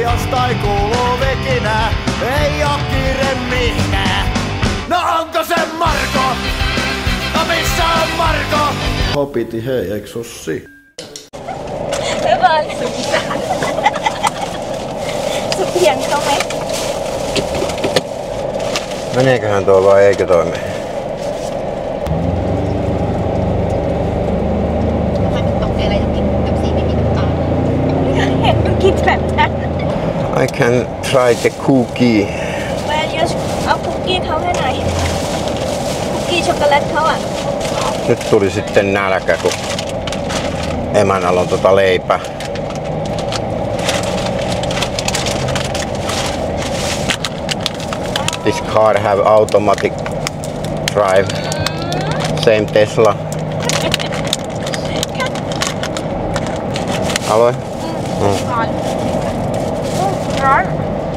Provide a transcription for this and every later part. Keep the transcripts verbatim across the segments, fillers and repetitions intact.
jostain kuuluu vekinää, ei oo kiire mihinkään. No onko se Marko? No missä on Marko? Hopiti, hei, eikö sussi? Hyvä oli sun isän. Sun pienko me? Meneeköhän tuo vai eikö toimi? I can try the cookie. แม่ยูเอาคุกกี้เขาให้หน่อยคุกกี้ช็อกโกแลตเขาอ่ะ Nyt tuli sitten nälkä, kun emännällä on tota leipää. This car have automatic drive. Same Tesla. Aloin? Mm. ร้อนร้อน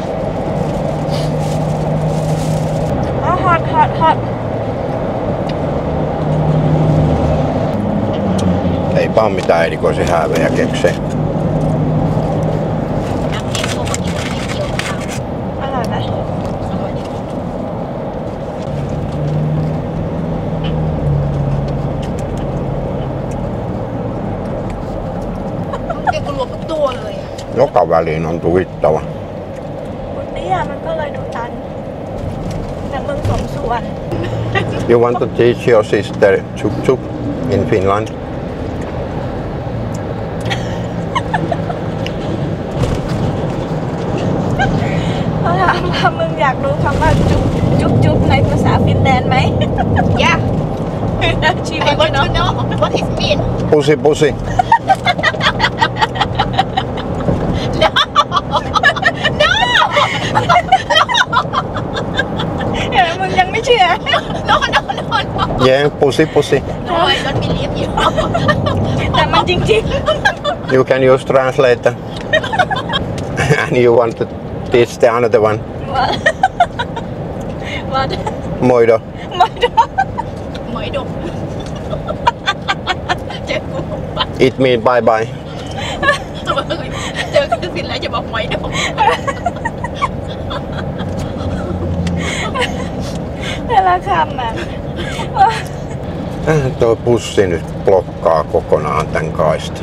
อ๋อฮอตฮอตฮอต Ei vaan mitään erikoisia häävejä keksee. อร่อยไหมเก่งกว่าทุกตัวเลยอ่ะ Joka väliin on tuittava. คุณเตี้ยมันก็เลยดูตันแต่มึงสมส่วน You want to teach your sister chuk chuk in Finland? เขาถามว่ามึงอยากรู้คำว่าจุ๊บจุ๊บจุ๊บในภาษาฟินแลนด์ไหม Yeah. ชี I วัน want เนาะ to know what it means. Pusi pusi. No. เห็นไหมมึงยังไม่เชื่อ No, no, no, no. Yeah, pusi pusi. No, I don't believe you. แต่มันจริง You can use translator. And you want to teach the another one. ๆว่าว่า Moido. ไม่ได้หมอยดกเจอกูปะ It mean bye bye. เจอคือสินแล้วจะบอกหมอยดกแต่ละคำอ่ะ Äh, tuo bussi nyt blokkaa kokonaan tän kaistan.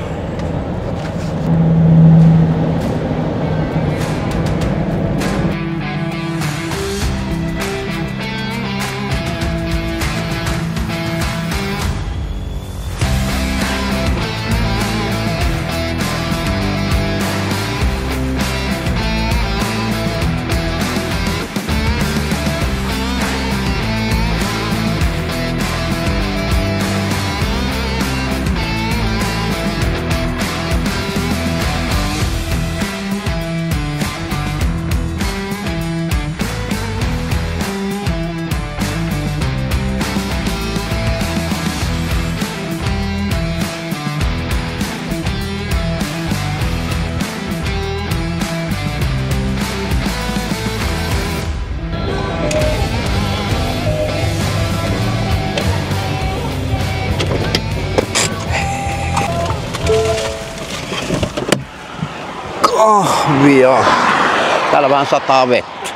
Kahvia. Täällä vähän sataa vettä.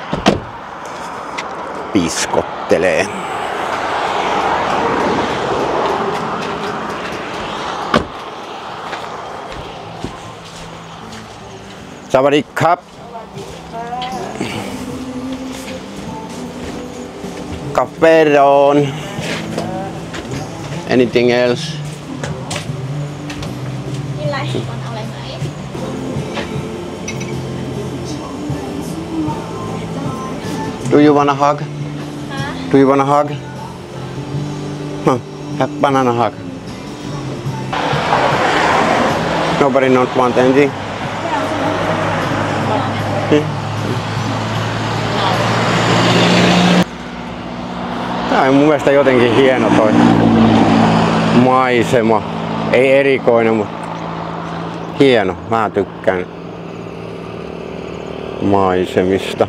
Piskottelee. Sawadikap. Caferon. Anything else? กินอะไรก่อนเอาอะไรไหม Do you wanna hug? ฮะ Do you wanna hug? Huh, have banana hug. Nobody not want anything? Hmm. Tää on mun mielestä jotenkin hieno toi maisema. Ei erikoinen, mutta hieno. Mä tykkään maisemista.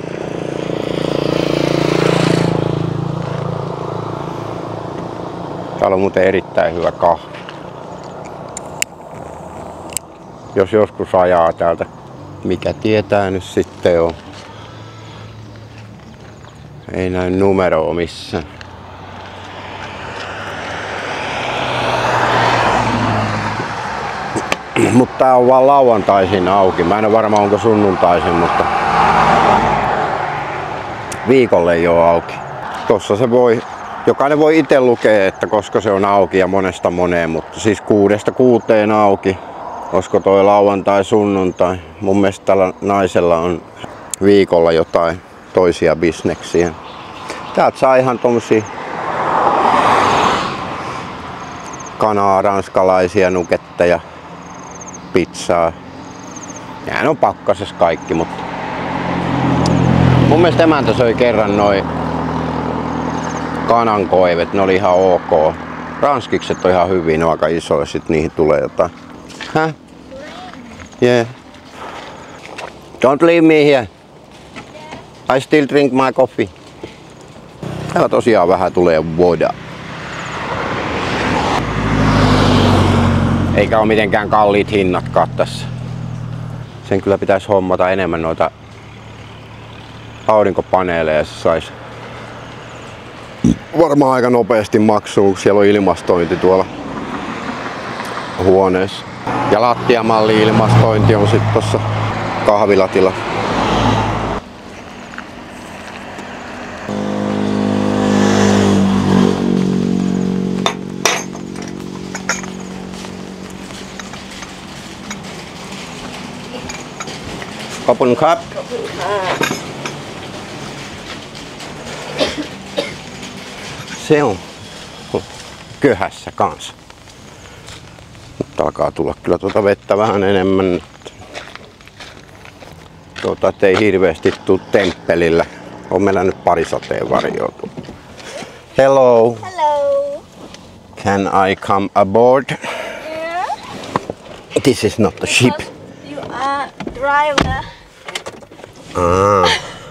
Täällä on muuten erittäin hyvä kahvi. Jos joskus ajaa täältä Mikä tietää nyt sitten on. Ei näy numeroa missään. Mutta tää on vaan lauantaisin auki. Mä en ole varma onko sunnuntaisin, mutta viikolle ei ole auki. Tossa se voi, jokainen voi itse lukea, että koska se on auki ja monesta moneen, mutta siis kuudesta kuuteen auki. Olisiko toi lauantai, sunnuntai? Mun mielestä tällä naisella on viikolla jotain toisia bisneksiä. Täältä saa ihan tommosia kanaa, ranskalaisia nuketteja, pizzaa. Nehän on pakkasessa kaikki, mutta mun mielestä emäntä söi kerran noi kanankoivet, ne oli ihan ok. Ranskikset on ihan hyvin, ne on aika isoja, sit niihin tulee jotain. Häh? Yeah. Don't leave me here. I still drink my coffee. Täällä tosiaan vähän tulee voda. Eikä ole mitenkään kalliit hinnatkaan tässä. Sen kyllä pitäisi hommata enemmän noita aurinkopaneeleja, se sais varmaan aika nopeasti maksuun, kun siellä on ilmastointi tuolla huoneessa. Ja lattiamalli-ilmastointi on sitten tossa kahvilatilla. Kopun kap. Se on köhässä kanssa. Nyt alkaa tulla kyllä tuota vettä vähän enemmän. Tuota, ettei hirveästi tuu temppelillä. On meillä nyt pari sateenvarjoa. Hello. Hello. Can I come aboard? Yeah. This is not a ship. You are driver. Ah.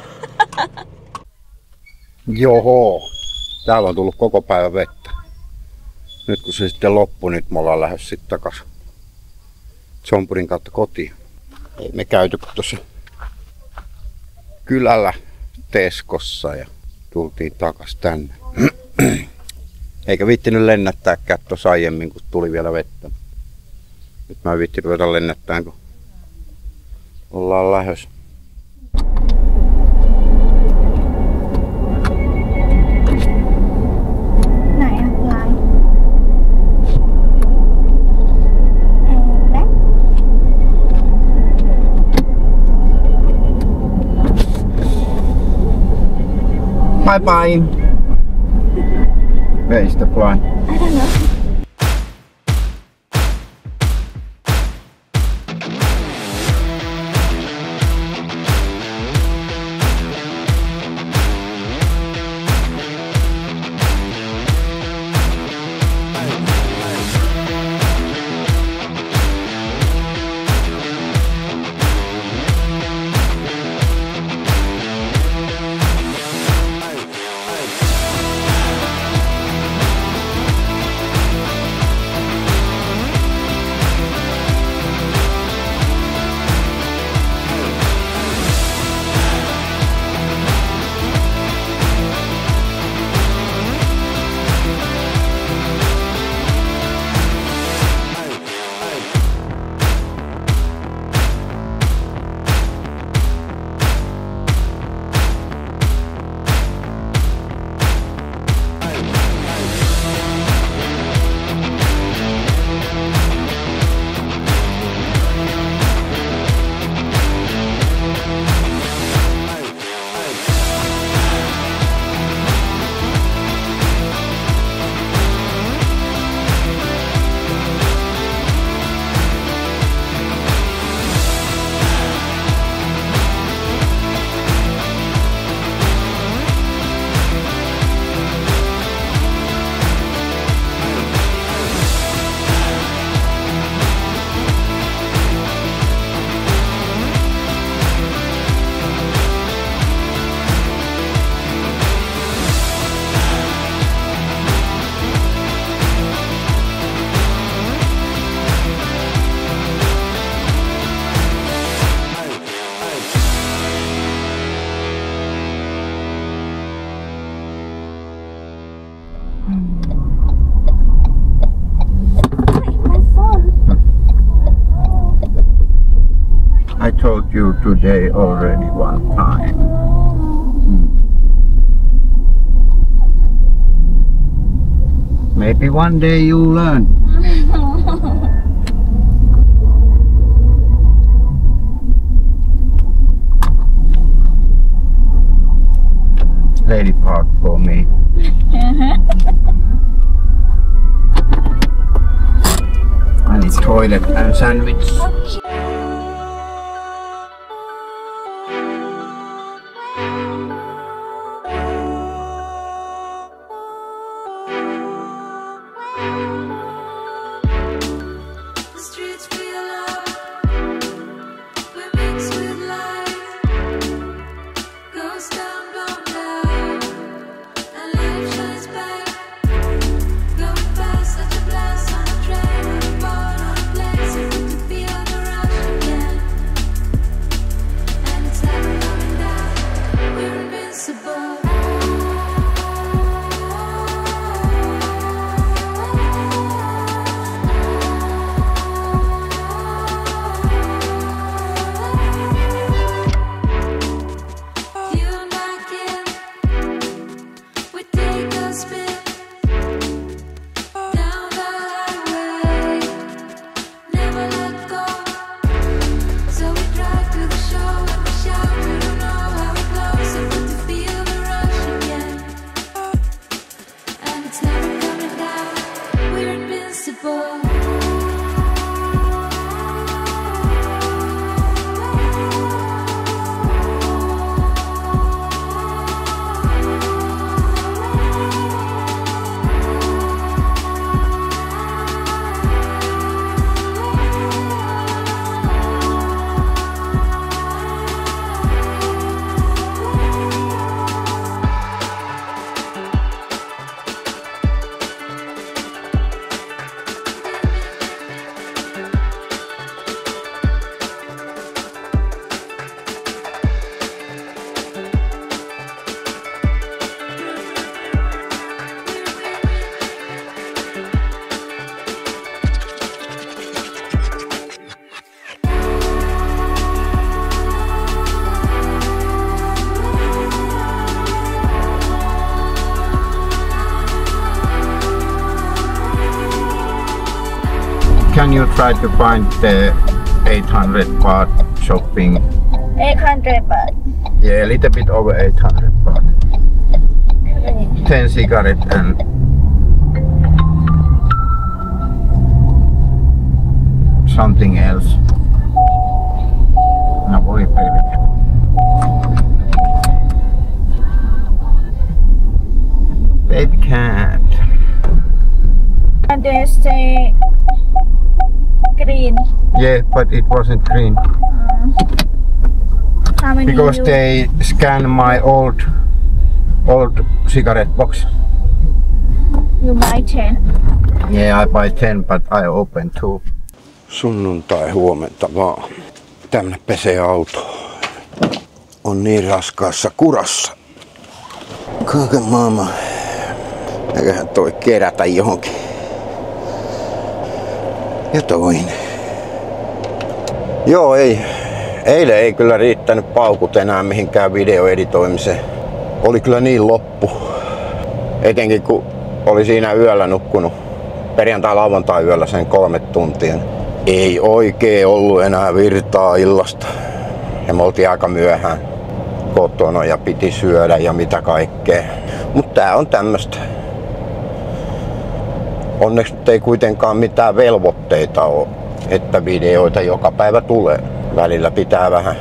Joho. Täällä on tullut koko päivä vettä. Nyt kun se sitten loppui, nyt me ollaan lähes sitten takas Zompurin kautta kotiin. Ei me käyty tuossa kylällä Teskossa ja tultiin takas tänne. Eikä viittinyt lennättääkään tuossa aiemmin, kun tuli vielä vettä. Nyt mä en viitti ruveta lennättämään, kun ollaan lähdössä. Bye bye. Where is the plane? I don't know. told you today already one time. Hmm. Maybe one day you'll learn. Lady park for me. I need toilet and sandwich. Can you try to find the eight hundred baht shopping? eight hundred baht. Yeah, a little bit over eight hundred baht. ten cigarettes and something else. No voi pelkää. Baby cat. And they say green. Yeah, but it wasn't green. Mm. How many Because you... they scanned my old old cigarette box. You buy ten? Yeah, I buy ten, but I open two. Sunnuntai huomenta vaan. Tämmönen pesee auto. On niin raskaassa kurassa. Kuinka maailma. Eiköhän toi kerätä johonkin. Ja toinen. Joo, ei. Eilen ei kyllä riittänyt paukut enää mihinkään videoeditoimiseen. Oli kyllä niin loppu. Etenkin kun oli siinä yöllä nukkunut. Perjantai-lauantai yöllä sen kolme tuntia. Ei oikein ollut enää virtaa illasta. Ja me oltiin aika myöhään kotona ja piti syödä ja mitä kaikkea. Mut tää on tämmöstä. Onneksi nyt ei kuitenkaan mitään velvoitteita ole, että videoita joka päivä tulee. Välillä pitää vähän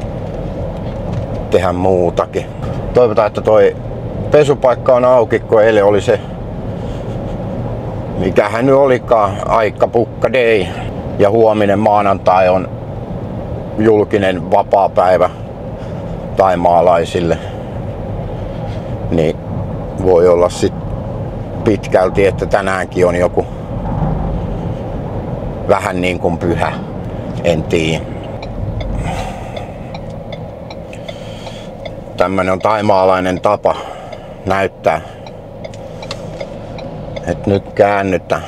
tehdä muutakin. Toivotaan, että toi pesupaikka on auki, kun eilen oli se, mikähän nyt olikaan, aika pukka day. Ja huominen maanantai on julkinen vapaapäivä thaimaalaisille. Niin voi olla sit pitkälti, että tänäänkin on joku vähän niin kuin pyhä. En tiedä. Tämmönen on thaimaalainen tapa näyttää, että nyt käännytään.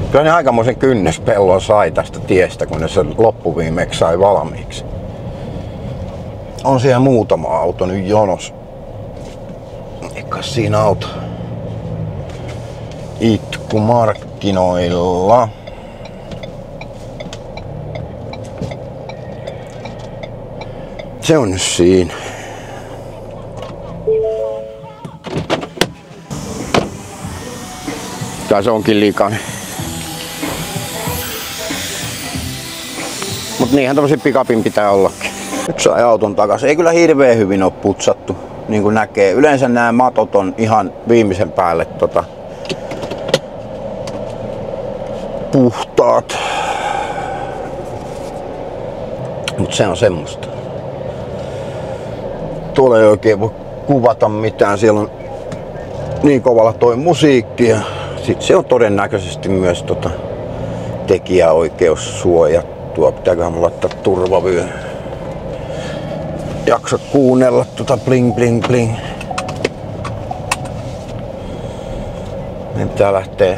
Kyllä ne aikamoisen kynnespellon sai tästä tiestä, kun ne sen loppuviimeksi sai valmiiksi. On siellä muutama auto nyt jonos. Eikä siinä auto. Itku markkinoilla. Se on nyt siinä. Tää se onkin likainen. Mut niinhän tommosen pikapin pitää ollakin. Nyt sai auton takas. Ei kyllä hirveän hyvin oo putsattu, niin kuin näkee. Yleensä nämä matot on ihan viimeisen päälle tota, puhtaat. Mut se on semmoista. Tuolla ei oikein voi kuvata mitään. Siellä on niin kovalla toi musiikki ja sit se on todennäköisesti myös tota tekijäoikeus suojattua. Pitääköhän mulla laittaa turvavyö. Jaksa kuunnella tota bling bling bling. Meidän pitää lähteä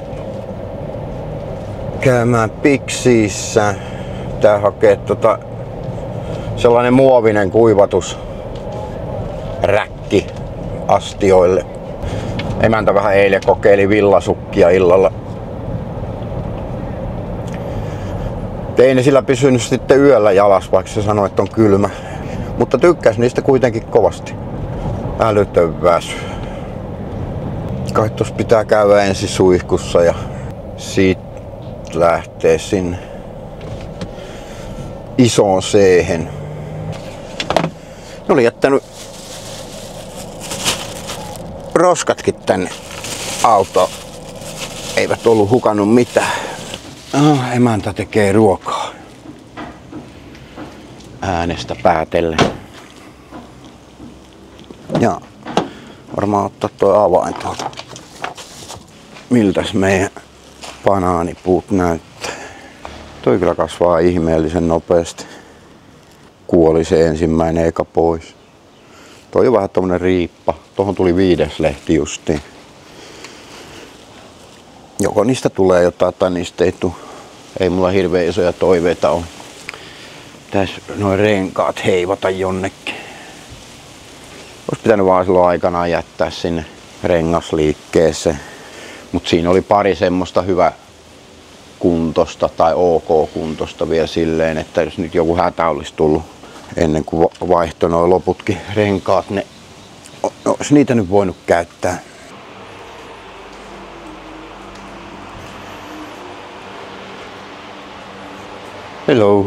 käymään Pixiissä. Pitää hakea tota sellainen muovinen kuivatus räkki astioille. Emäntä vähän eilen kokeili villasukkia illalla. Ei ne sillä pysynyt sitten yöllä jalas, vaikka se sanoi, että on kylmä. Mutta tykkäs niistä kuitenkin kovasti. Älytön väsy. Kai tossa pitää käydä ensin suihkussa ja sit lähtee sinne isoon seehen. Ne oli jättänyt roskatkin tänne autoon. Eivät ollut hukannut mitään. Oh, emäntä tekee ruokaa. Äänestä päätellen. Ja varmaan ottaa tuo avain tuolta. Miltäs meidän banaanipuut näyttää? Toi kyllä kasvaa ihmeellisen nopeasti. Kuoli se ensimmäinen eka pois. Toi on vähän tommonen riippa. Tuohon tuli viides lehti justiin. Joko niistä tulee jotain tai niistä ei tule. Ei mulla hirveän isoja toiveita ole. Pitäis noin renkaat heivata jonnekin. Ois pitänyt vaan silloin aikanaan jättää sinne rengasliikkeeseen. Mut siinä oli pari semmoista hyvä kuntosta tai ok-kuntosta vielä silleen, että jos nyt joku hätä olisi tullut ennen kuin vaihtoi noin loputkin renkaat, ne olisi niitä nyt voinut käyttää. Hello.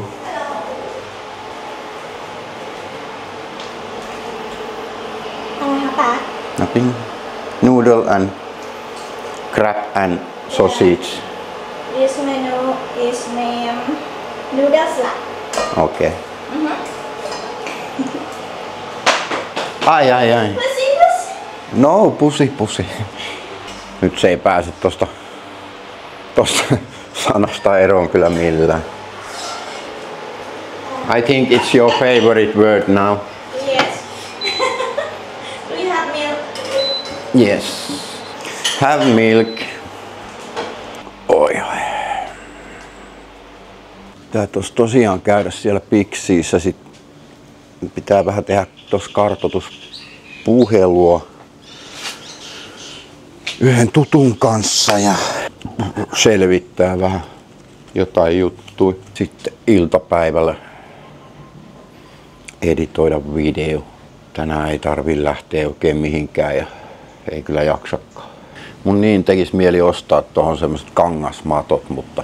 Ano apa? Nothing. Noodle and crab and sausage. This menu is named noodles lah. Okei. Okay. Ai ai ai. Pussy, pussy. No, pusi pusi. Nyt se ei pääse tosta, tosta sanasta eroon kyllä millään. I think it's your favorite word now. Yes. Do you have milk? Yes. Have milk. Oi oi. Tää tos tosiaan käydä siellä Pixiissä. Sit pitää vähän tehdä tos kartoituspuhelua yhden tutun kanssa ja selvittää vähän jotain juttuja. Sitten iltapäivällä editoida video. Tänään ei tarvi lähteä oikein mihinkään ja ei kyllä jaksakaan. Mun niin tekis mieli ostaa tuohon semmoset kangasmatot, mutta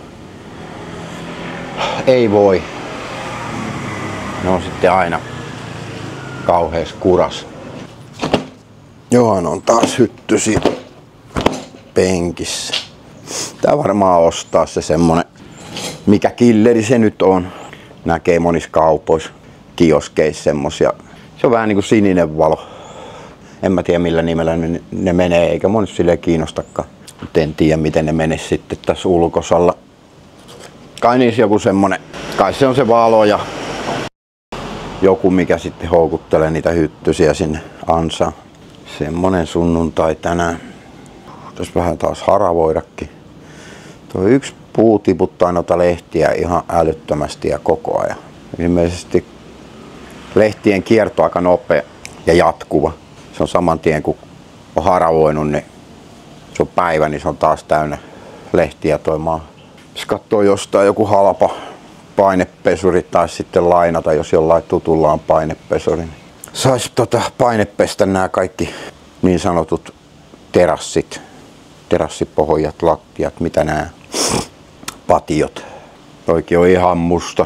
ei voi. Ne on sitten aina kauhees kuras. Johan on taas hyttysi penkissä. Tää varmaan ostaa se semmonen, mikä killeri se nyt on. Näkee monissa kaupoissa, kioskeissa semmosia. Se on vähän niinku sininen valo. En mä tiedä millä nimellä ne, ne menee, eikä mun silleen kiinnostakaan. Mut en tiedä miten ne menes sitten tässä ulkosalla. Kai niissä joku semmonen, kai se on se valo ja joku mikä sitten houkuttelee niitä hyttysiä sinne ansaan. Semmonen sunnuntai tänään. Tässä vähän taas haravoidakin. Tuo yksi Puu tiputtaa noita lehtiä ihan älyttömästi ja koko ajan. Ilmeisesti lehtien kierto aika nopea ja jatkuva. Se on saman tien kun on haravoinut, niin se on päivä, niin se on taas täynnä lehtiä toi maa. Jos katsoo jostain joku halpa painepesuri tai sitten lainata, jos jollain tutulla on painepesuri, niin sais tota painepestä nämä kaikki niin sanotut terassit, terassipohjat, lattiat, mitä nämä patiot. Toikin on ihan musta.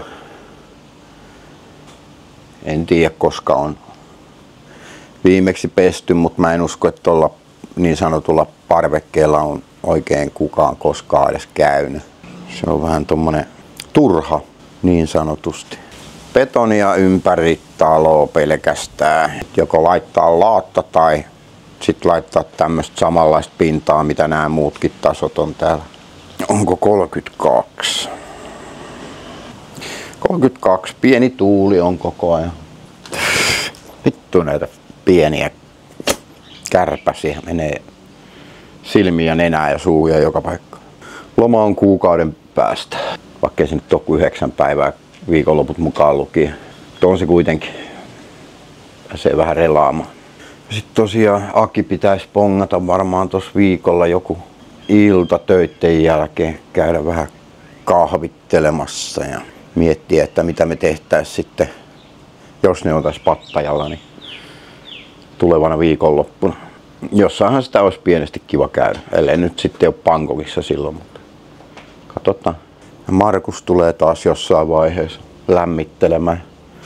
En tiedä koska on viimeksi pesty, mutta mä en usko, että tuolla niin sanotulla parvekkeella on oikein kukaan koskaan edes käynyt. Se on vähän tommonen turha niin sanotusti. Betonia ympäri taloa pelkästään. Joko laittaa laatta tai sit laittaa tämmöistä samanlaista pintaa, mitä nämä muutkin tasot on täällä. Onko kolmekymmentäkaksi? kolmekymmentäkaksi. Pieni tuuli on koko ajan. Vittu näitä pieniä kärpäsiä menee silmiä ja nenää ja suuja joka paikka. Loma on kuukauden päästä. Vaikka ei se nyt ole kuin yhdeksän päivää viikonloput mukaan lukien. On se kuitenkin. Pääsee vähän relaamaan. Sitten tosiaan Aki pitäisi pongata varmaan tuossa viikolla joku ilta töitten jälkeen. Käydä vähän kahvittelemassa ja miettiä, että mitä me tehtäisiin sitten, jos ne on tässä Pattajalla, niin tulevana viikonloppuna. Jossainhan sitä olisi pienesti kiva käydä, ellei nyt sitten ole Bangkokissa silloin, mutta katsotaan. Markus tulee taas jossain vaiheessa lämmittelemään.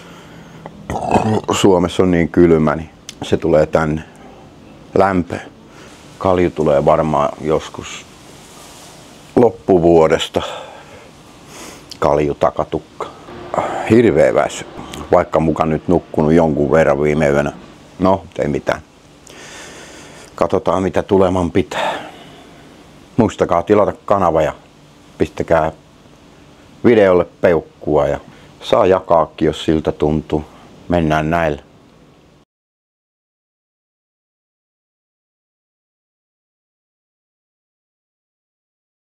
Suomessa on niin kylmä, niin se tulee tänne lämpöön. Kalju tulee varmaan joskus loppuvuodesta. Kalju takatukka. Hirveä väsy. Vaikka mukaan nyt nukkunut jonkun verran viime yönä. No, ei mitään. Katsotaan mitä tuleman pitää. Muistakaa tilata kanava ja pistäkää videolle peukkua ja saa jakaakin jos siltä tuntuu. Mennään näillä.